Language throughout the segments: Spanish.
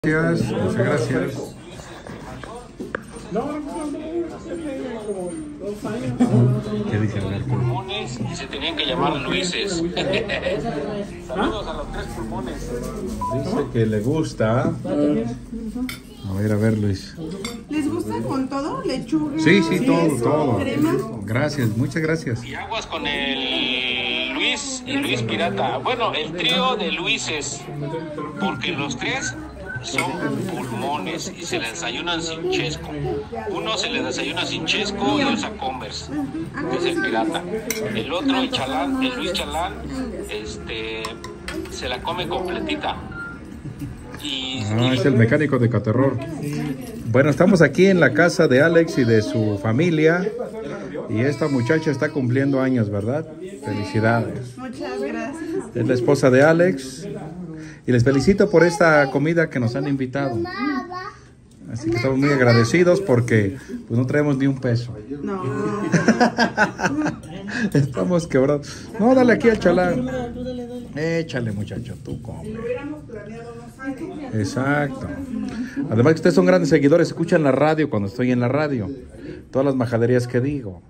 Gracias, muchas gracias. ¿Qué dice Alberto? Pulmones y se tenían que llamar Luises. Saludos a los 3 pulmones. Dice que le gusta. A ver, Luis. ¿Les gusta con todo? ¿Lechuga? Sí, todo, queso, todo. crema? Gracias, muchas gracias. Y aguas con el Luis y Luis Pirata. Bueno, el trío de Luises. Porque los 3 son pulmones y se les desayunan sin chesco. Uno se les desayuna sin chesco y usa Converse, que es el pirata. El otro, el Chalán, el Luis Chalán, se la come completita. Es el mecánico de Caterror. Bueno, estamos aquí en la casa de Alex y de su familia. Y esta muchacha está cumpliendo años, ¿verdad? Felicidades. Muchas gracias. Es la esposa de Alex. Y les felicito por esta comida que nos han invitado. Así que estamos muy agradecidos porque pues, no traemos ni un peso. No. Estamos quebrados. No, dale aquí al Chalán. Échale, muchacho, tú come. Exacto. Además que ustedes son grandes seguidores, escuchan la radio cuando estoy en la radio. Todas las majaderías que digo.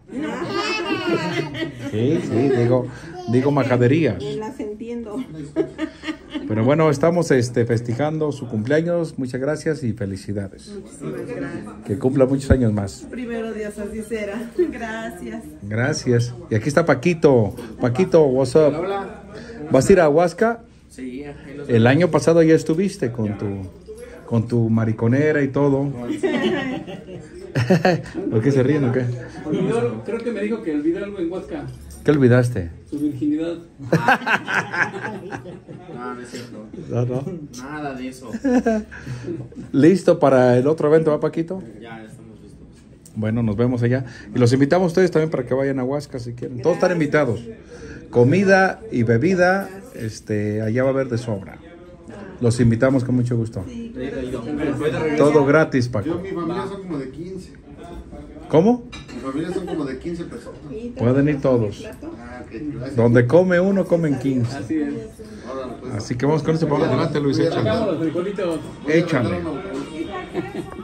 Sí, digo majaderías. Las entiendo. Pero bueno, estamos festejando su cumpleaños. Muchas gracias y felicidades. Muchísimas gracias. Que cumpla muchos años más. Primero Dios, así será. Gracias. Gracias. Y aquí está Paquito. Paquito, what's up? ¿Vas a ir a Huasca? Sí, El año pasado ya estuviste con tu mariconera y todo. ¿Por qué se ríen o qué? Creo que me dijo que olvidé algo en Huasca. ¿Qué olvidaste? Su virginidad. No, no es cierto. No. Nada de eso. ¿Listo para el otro evento, va, Paquito? Ya estamos listos. Bueno, nos vemos allá. Y los invitamos a ustedes también para que vayan a Huasca si quieren. Todos están invitados. Comida y bebida, allá va a haber de sobra. Los invitamos con mucho gusto. Todo gratis, Paco. Mi familia son como de 15. ¿Cómo? Mi familia son como de 15 personas. Pueden ir todos. Ah, ok, gracias. Donde come uno, comen 15. Así es. Órale, pues. Así que vamos con este. Por adelante, Luis, Sacamos échale. los frijolitos. Échale.